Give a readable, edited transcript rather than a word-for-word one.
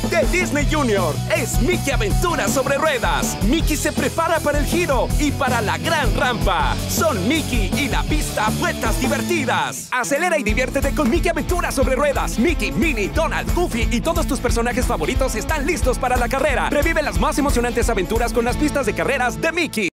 de Disney Junior. Es Mickey Aventura sobre Ruedas. Mickey se prepara para el giro y para la gran rampa. Son Mickey y la pista Vueltas Divertidas. Acelera y diviértete con Mickey Aventura sobre Ruedas. Mickey, Minnie, Donald, Goofy y todos tus personajes favoritos están listos para la carrera. Revive las más emocionantes aventuras con las pistas de carreras de Mickey.